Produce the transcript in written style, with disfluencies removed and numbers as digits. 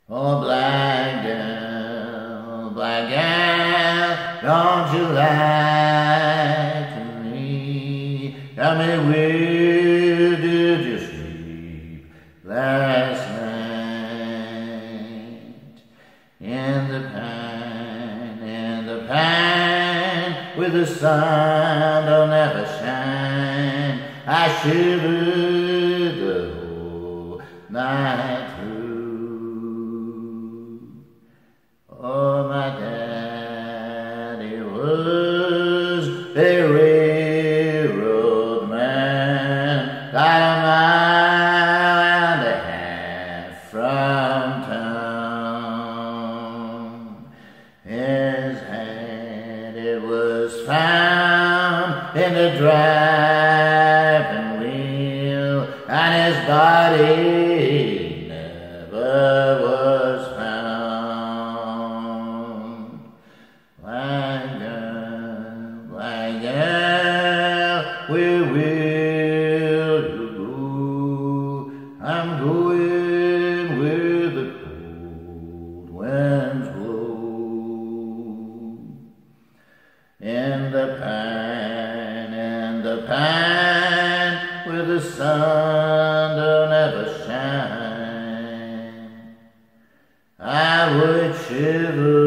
Oh, black gal, don't you lie to me? Tell me, where did you sleep last night? In the pine, where the sun don't ever shine. I shivered the whole night through. Oh, my daddy was a railroad man, got a mile and a half from town. His hand, it was found in the driving wheel, and his body never was found. Black girl, where will you go? I'm going where the cold winds blow. In the pine, where the sun don't ever shine, I would shiver